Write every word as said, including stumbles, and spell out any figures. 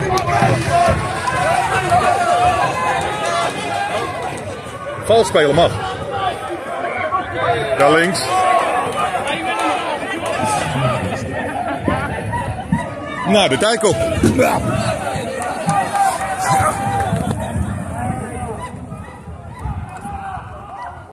Valsspelen mag. Daar links. Nou, de tijd op.